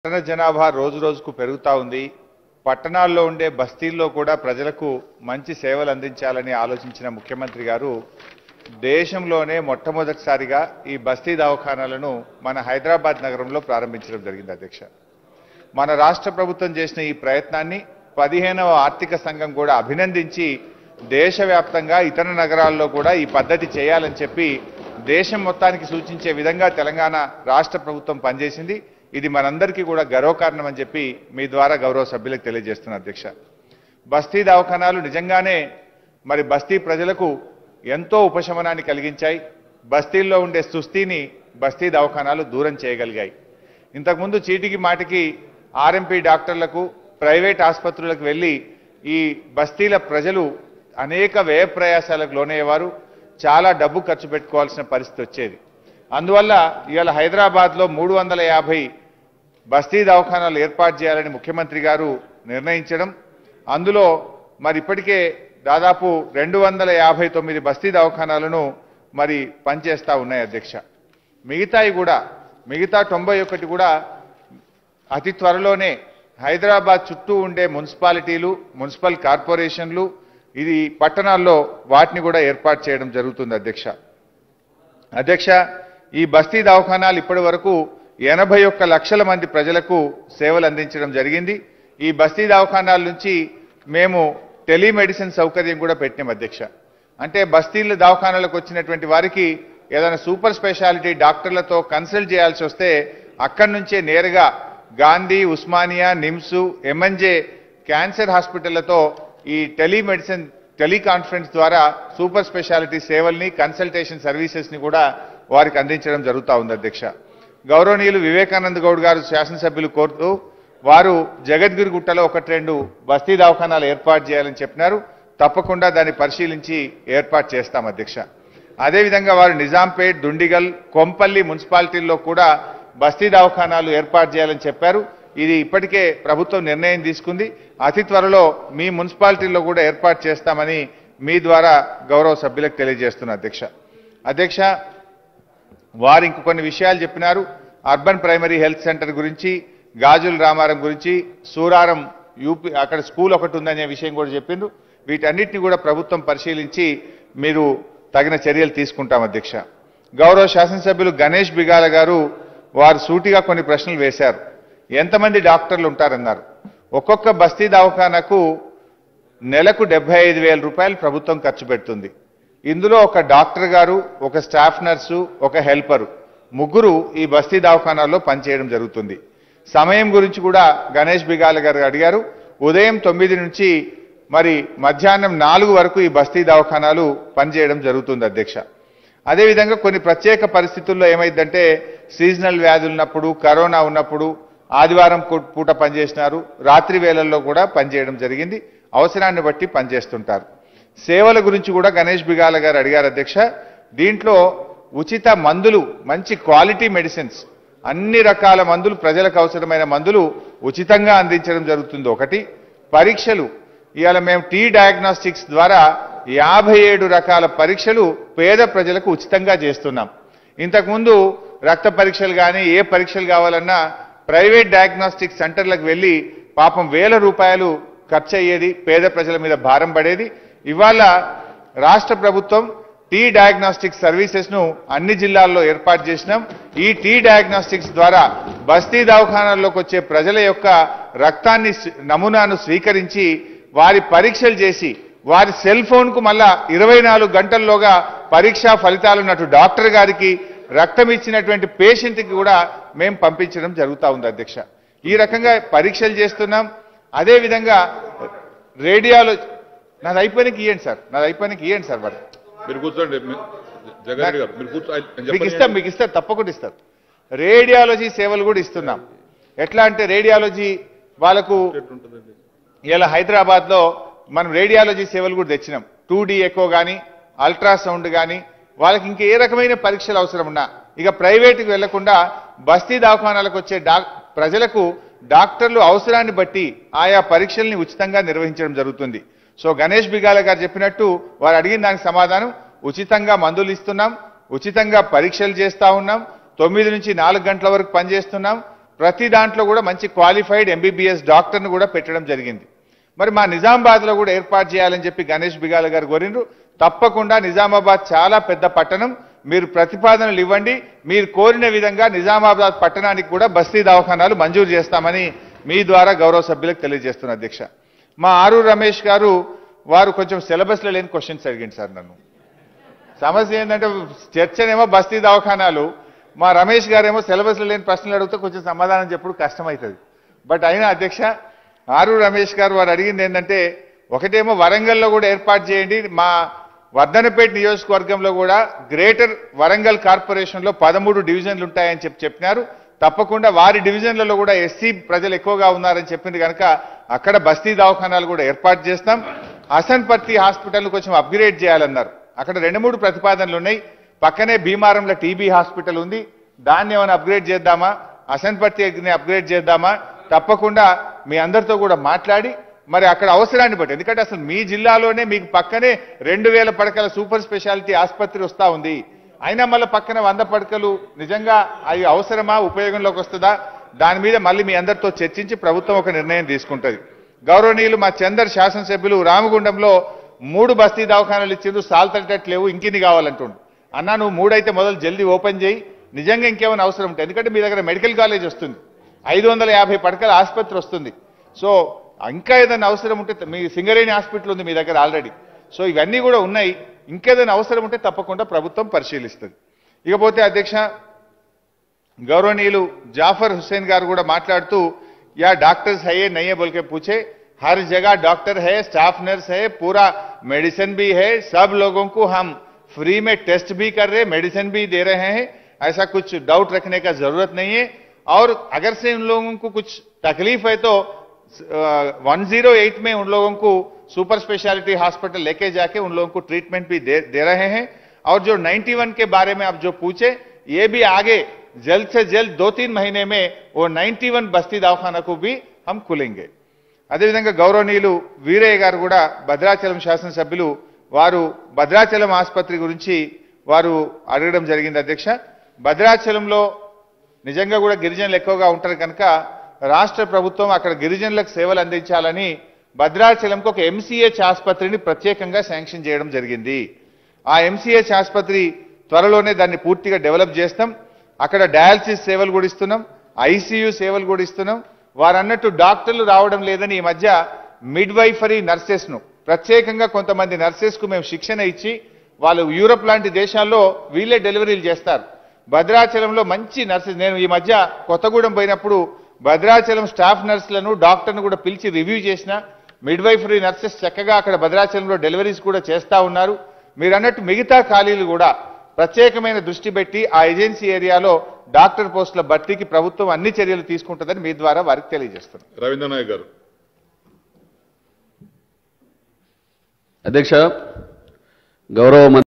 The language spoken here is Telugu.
పట్టణ జనాభా రోజు రోజుకు పెరుగుతా ఉంది. పట్టణాల్లో ఉండే బస్తీల్లో కూడా ప్రజలకు మంచి సేవలు అందించాలని ఆలోచించిన ముఖ్యమంత్రి గారు దేశంలోనే మొట్టమొదటిసారిగా ఈ బస్తీ దవాఖానాలను మన హైదరాబాద్ నగరంలో ప్రారంభించడం జరిగింది. అధ్యక్ష, మన రాష్ట్ర ప్రభుత్వం చేసిన ఈ ప్రయత్నాన్ని 15వ ఆర్థిక సంఘం కూడా అభినందించి దేశవ్యాప్తంగా ఇతర నగరాల్లో కూడా ఈ పద్ధతి చేయాలని చెప్పి దేశం మొత్తానికి సూచించే విధంగా తెలంగాణ రాష్ట్ర ప్రభుత్వం పనిచేసింది. ఇది మనందరికీ కూడా గర్వకారణం అని చెప్పి మీ ద్వారా గౌరవ సభ్యులకు తెలియజేస్తున్నా. అధ్యక్ష, బస్తీ దవాఖానాలు నిజంగానే మరి బస్తీ ప్రజలకు ఎంతో ఉపశమనాన్ని కలిగించాయి. బస్తీల్లో ఉండే సుస్థిని బస్తీ దవాఖానాలు దూరం చేయగలిగాయి. ఇంతకుముందు చీటికి మాటికి ఆర్ఎంపీ డాక్టర్లకు ప్రైవేట్ ఆసుపత్రులకు వెళ్ళి ఈ బస్తీల ప్రజలు అనేక వ్యయ ప్రయాసాలకు లోనయ్యేవారు. చాలా డబ్బు ఖర్చు పెట్టుకోవాల్సిన పరిస్థితి వచ్చేది. అందువల్ల ఇవాళ హైదరాబాద్లో 350 బస్తీ దవాఖానాలు ఏర్పాటు చేయాలని ముఖ్యమంత్రి గారు నిర్ణయించడం, అందులో మరి ఇప్పటికే దాదాపు 259 బస్తీ దవాఖానాలను మరి పనిచేస్తూ ఉన్నాయి. అధ్యక్ష, మిగతా 91 కూడా అతి త్వరలోనే హైదరాబాద్ చుట్టూ ఉండే మున్సిపాలిటీలు, మున్సిపల్ కార్పొరేషన్లు, ఇది పట్టణాల్లో వాటిని కూడా ఏర్పాటు చేయడం జరుగుతుంది. అధ్యక్ష, ఈ బస్తీ దవాఖానాలు ఇప్పటి వరకు 81 లక్షల మంది ప్రజలకు సేవలు అందించడం జరిగింది. ఈ బస్తీ దవాఖానాల నుంచి మేము టెలిమెడిసిన్ సౌకర్యం కూడా పెట్టినాం. అధ్యక్ష, అంటే బస్తీల దవాఖానాలకు వచ్చినటువంటి వారికి ఏదైనా సూపర్ స్పెషాలిటీ డాక్టర్లతో కన్సల్ట్ చేయాల్సి వస్తే అక్కడి నుంచే నేరుగా గాంధీ, ఉస్మానియా, నిమ్స్, ఎంఎన్జే క్యాన్సర్ హాస్పిటళ్లతో ఈ టెలిమెడిసిన్ టెలికాన్ఫరెన్స్ ద్వారా సూపర్ స్పెషాలిటీ సేవల్ని, కన్సల్టేషన్ సర్వీసెస్ ని కూడా వారికి అందించడం జరుగుతూ ఉంది. అధ్యక్ష, గౌరవనీయులు వివేకానంద గౌడ్ గారు శాసనసభ్యులు కోరుతూ వారు జగద్గిరిగుట్టలో 1-2 బస్తీ దవాఖానాలు ఏర్పాటు చేయాలని చెప్పినారు. తప్పకుండా దాన్ని పరిశీలించి ఏర్పాటు చేస్తాం. అధ్యక్ష, అదేవిధంగా వారు నిజాంపేట్, దుండిగల్, కొంపల్లి మున్సిపాలిటీల్లో కూడా బస్తీ దవాఖానాలు ఏర్పాటు చేయాలని చెప్పారు. ఇది ఇప్పటికే ప్రభుత్వం నిర్ణయం తీసుకుంది. అతి త్వరలో మీ మున్సిపాలిటీల్లో కూడా ఏర్పాటు చేస్తామని మీ ద్వారా గౌరవ సభ్యులకు తెలియజేస్తున్నా. అధ్యక్ష, వారు ఇంక కొన్ని విషయాలు చెప్పినారు. అర్బన్ ప్రైమరీ హెల్త్ సెంటర్ గురించి, గాజుల రామారం గురించి, సూరారం యూపీ అక్కడ స్కూల్ ఒకటి ఉందనే విషయం కూడా చెప్పిండ్రు. వీటన్నిటిని కూడా ప్రభుత్వం పరిశీలించి మీరు తగిన చర్యలు తీసుకుంటాం. అధ్యక్ష, గౌరవ శాసనసభ్యులు గణేష్ బిగాల గారు వారు సూటిగా కొన్ని ప్రశ్నలు వేశారు. ఎంతమంది డాక్టర్లు ఉంటారన్నారు. ఒక్కొక్క బస్తీ దవాఖానాకు నెలకు 75,000 రూపాయలు ప్రభుత్వం ఖర్చు పెడుతుంది. ఇందులో ఒక డాక్టర్ గారు, ఒక స్టాఫ్ నర్సు, ఒక హెల్పరు, ముగ్గురు ఈ బస్తీ దవాఖానాల్లో పనిచేయడం జరుగుతుంది. సమయం గురించి కూడా గణేష్ బిగాల గారు అడిగారు. ఉదయం 9 నుంచి మరి మధ్యాహ్నం 4 వరకు ఈ బస్తీ దవాఖానాలు పనిచేయడం జరుగుతుంది. అధ్యక్ష, అదేవిధంగా కొన్ని ప్రత్యేక పరిస్థితుల్లో ఏమైందంటే సీజనల్ వ్యాధులు ఉన్నప్పుడు, కరోనా ఉన్నప్పుడు ఆదివారం పూట పనిచేసినారు, రాత్రి వేళల్లో కూడా పనిచేయడం జరిగింది. అవసరాన్ని బట్టి పనిచేస్తుంటారు. సేవల గురించి కూడా గణేష్ బిగాల గారు అడిగారు. అధ్యక్ష, దీంట్లో ఉచిత మందులు, మంచి క్వాలిటీ మెడిసిన్స్, అన్ని రకాల మందులు, ప్రజలకు అవసరమైన మందులు ఉచితంగా అందించడం జరుగుతుంది. ఒకటి, పరీక్షలు ఇవాళ మేము టీ డయాగ్నోస్టిక్స్ ద్వారా 57 రకాల పరీక్షలు పేద ప్రజలకు ఉచితంగా చేస్తున్నాం. ఇంతకుముందు రక్త పరీక్షలు కానీ ఏ పరీక్షలు కావాలన్నా ప్రైవేట్ డయాగ్నోస్టిక్ సెంటర్లకు వెళ్ళి పాపం వేల రూపాయలు ఖర్చు అయ్యేది, పేద ప్రజల మీద భారం పడేది. ఇవాళ రాష్ట్ర ప్రభుత్వం టీ డయాగ్నోస్టిక్ సర్వీసెస్ ను అన్ని జిల్లాల్లో ఏర్పాటు చేసినాం. ఈ టీ డయాగ్నోస్టిక్స్ ద్వారా బస్తీ దవాఖానాల్లోకి వచ్చే ప్రజల యొక్క రక్తాన్ని నమూనాను స్వీకరించి వారి పరీక్షలు చేసి వారి సెల్ ఫోన్ కు మళ్ళా 24 గంటల్లోగా పరీక్షా ఫలితాలు ఉన్నట్టు డాక్టర్ గారికి, రక్తం ఇచ్చినటువంటి పేషెంట్ కి కూడా మేము పంపించడం జరుగుతూ ఉంది. అధ్యక్ష, ఈ రకంగా పరీక్షలు చేస్తున్నాం. అదేవిధంగా రేడియాలజీ నాది అయిపోయినకి ఇవ్వండి సార్ మరి మీరు కూర్చోండి. జగన్ గారు మీరు మీకు ఇస్తారు, తప్పకుండా ఇస్తారు. రేడియాలజీ సేవలు కూడా ఇస్తున్నాం. ఎట్లా అంటే రేడియాలజీ వాళ్ళకు ఇలా హైదరాబాద్ లో మనం రేడియాలజీ సేవలు కూడా తెచ్చినాం. 2D ఎకో కానీ, అల్ట్రాసౌండ్ కానీ, వాళ్ళకి ఇంకా ఏ రకమైన పరీక్షలు అవసరం ఉన్నా ఇక ప్రైవేటుకు వెళ్లకుండా బస్తీ దవాఖానాలకు వచ్చే ప్రజలకు డాక్టర్లు అవసరాన్ని బట్టి ఆయా పరీక్షల్ని ఉచితంగా నిర్వహించడం జరుగుతుంది. సో గణేష్ బిగాల గారు చెప్పినట్టు వారు అడిగిన దానికి సమాధానం, ఉచితంగా మందులు ఇస్తున్నాం, ఉచితంగా పరీక్షలు చేస్తా ఉన్నాం, 9 నుంచి 4 గంటల వరకు పనిచేస్తున్నాం. ప్రతి దాంట్లో కూడా మంచి క్వాలిఫైడ్ ఎంబీబీఎస్ డాక్టర్ను కూడా పెట్టడం జరిగింది. మరి మా నిజామాబాద్లో కూడా ఏర్పాటు చేయాలని చెప్పి గణేష్ బిగాల గారు కోరిండ్రు. తప్పకుండా నిజామాబాద్ చాలా పెద్ద పట్టణం, మీరు ప్రతిపాదనలు ఇవ్వండి, మీరు కోరిన విధంగా నిజామాబాద్ పట్టణానికి కూడా బస్తీ దవాఖానాలు మంజూరు చేస్తామని మీ ద్వారా గౌరవ సభ్యులకు తెలియజేస్తున్నా అధ్యక్ష. మా ఆరూరు రమేష్ గారు వారు కొంచెం సిలబస్లో లేని క్వశ్చన్స్ అడిగింది సార్ నన్ను. సమస్య ఏంటంటే చర్చనేమో బస్తీ దవాఖానాలు, మా రమేష్ గారేమో సిలబస్లో లేని ప్రశ్నలు అడిగితే కొంచెం సమాధానం చెప్పుడు కష్టమవుతుంది. బట్ అయినా అధ్యక్ష, ఆరూరు రమేష్ గారు వారు అడిగింది ఏంటంటే, ఒకటేమో వరంగల్లో కూడా ఏర్పాటు చేయండి, మా వర్ధనపేట నియోజకవర్గంలో కూడా గ్రేటర్ వరంగల్ కార్పొరేషన్లో 13 డివిజన్లు ఉంటాయని చెప్పినారు. తప్పకుండా వారి డివిజన్లలో కూడా ఎస్సీ ప్రజలు ఎక్కువగా ఉన్నారని చెప్పింది కనుక అక్కడ బస్తీ దవాఖానాలు కూడా ఏర్పాటు చేస్తాం. హసన్పర్తి హాస్పిటల్ కొంచెం అప్గ్రేడ్ చేయాలన్నారు. అక్కడ 2-3 ప్రతిపాదనలు ఉన్నాయి. పక్కనే భీమారంలో టీబీ హాస్పిటల్ ఉంది, దాన్ని ఏమైనా అప్గ్రేడ్ చేద్దామా, హసన్పర్తిని అప్గ్రేడ్ చేద్దామా, తప్పకుండా మీ అందరితో కూడా మాట్లాడి మరి అక్కడ అవసరాన్ని బట్టి, ఎందుకంటే అసలు మీ జిల్లాలోనే మీకు పక్కనే 2000 పడకల సూపర్ స్పెషాలిటీ ఆసుపత్రి వస్తూ ఉంది. అయినా మళ్ళీ పక్కన 100 పడకలు నిజంగా అవి అవసరమా, ఉపయోగంలోకి వస్తుందా, దాని మీద మళ్ళీ మీ అందరితో చర్చించి ప్రభుత్వం ఒక నిర్ణయం తీసుకుంటుంది. గౌరవనీయులు మా చందర్ శాసనసభ్యులు రామగుండంలో 3 బస్తీ దవాఖానాలు ఇచ్చిండ్రు, సాల్తట్టలేవు, ఇంకిన్ని కావాలంటుండు. అన్నా నువ్వు 3 అయితే మొదలు జల్దీ ఓపెన్ చేయి, నిజంగా ఇంకేమైనా అవసరం ఉంటుంది. ఎందుకంటే మీ దగ్గర మెడికల్ కాలేజ్ వస్తుంది, 550 పడకల ఆసుపత్రి వస్తుంది. సో ఇంకా ఏదైనా అవసరం ఉంటే, మీ సింగరేణి హాస్పిటల్ ఉంది మీ దగ్గర ఆల్రెడీ, సో ఇవన్నీ కూడా ఉన్నాయి. ఇంకేదైనా అవసరం ఉంటే తప్పకుండా ప్రభుత్వం పరిశీలిస్తుంది. ఇకపోతే అధ్యక్ష, గౌరవనీయులు జాఫర్ హుస్సేన్ గారు కూడా మాట్లాడుతూ, యా డాక్టర్స్ హై నయ్యే బోల్కే పూछे, हर जगह डॉक्टर है, स्टाफ नर्स है, पूरा मेडिसिन भी है, सब लोगों को हम फ्री में टेस्ट भी कर रहे, मेडिसिन भी दे रहे हैं, ऐसा कुछ डाउट रखने का जरूरत नहीं है. और अगर से उन लोगों को कुछ तकलीफ है तो 108 में उन लोगों को सुपर स्पेशलिटी हॉस्पिटल लेके जाके उन लोगों को ट्रीटमेंट भी दे रहे हैं. और जो 91 के बारे में आप जो पूछे, ये भी आगे जल्द से जल्द 2-3 महीने में वो 91 बस्ती दवाखाना को भी हम खुलेंगे. అదేవిధంగా గౌరవనీయులు వీరయ్య గారు కూడా భద్రాచలం శాసనసభ్యులు వారు భద్రాచలం ఆసుపత్రి గురించి వారు అడగడం జరిగింది అధ్యక్ష. భద్రాచలంలో నిజంగా కూడా గిరిజనులు ఎక్కువగా ఉంటారు కనుక రాష్ట్ర ప్రభుత్వం అక్కడ గిరిజనులకు సేవలు అందించాలని భద్రాచలంకు ఒక ఎంసీహెచ్ ఆసుపత్రిని ప్రత్యేకంగా శాంక్షన్ చేయడం జరిగింది. ఆ ఎంసీహెచ్ ఆసుపత్రి త్వరలోనే దాన్ని పూర్తిగా డెవలప్ చేస్తాం. అక్కడ డయాలసిస్ సేవలు కూడా ఇస్తున్నాం, ఐసీయూ సేవలు కూడా ఇస్తున్నాం. వారు అన్నట్టు డాక్టర్లు రావడం లేదని ఈ మధ్య మిడ్ వైఫరీ నర్సెస్ ను ప్రత్యేకంగా కొంతమంది నర్సెస్ కు మేము శిక్షణ ఇచ్చి వాళ్ళు యూరోప్ లాంటి దేశాల్లో వీళ్ళే డెలివరీలు చేస్తారు. భద్రాచలంలో మంచి నర్సెస్, నేను ఈ మధ్య కొత్తగూడెం పోయినప్పుడు భద్రాచలం స్టాఫ్ నర్సులను డాక్టర్ను కూడా పిలిచి రివ్యూ చేసిన, మిడ్ వైఫరీ నర్సెస్ చక్కగా అక్కడ భద్రాచలంలో డెలివరీస్ కూడా చేస్తా ఉన్నారు. మీరు అన్నట్టు మిగతా ఖాళీలు కూడా ప్రత్యేకమైన దృష్టి పెట్టి ఆ ఏజెన్సీ ఏరియాలో డాక్టర్ పోస్టుల భర్తీకి ప్రభుత్వం అన్ని చర్యలు తీసుకుంటుందని మీ ద్వారా వారికి తెలియజేస్తున్నారు. రవీంద్ర నాయక్ గారు. అధ్యక్ష, గౌరవ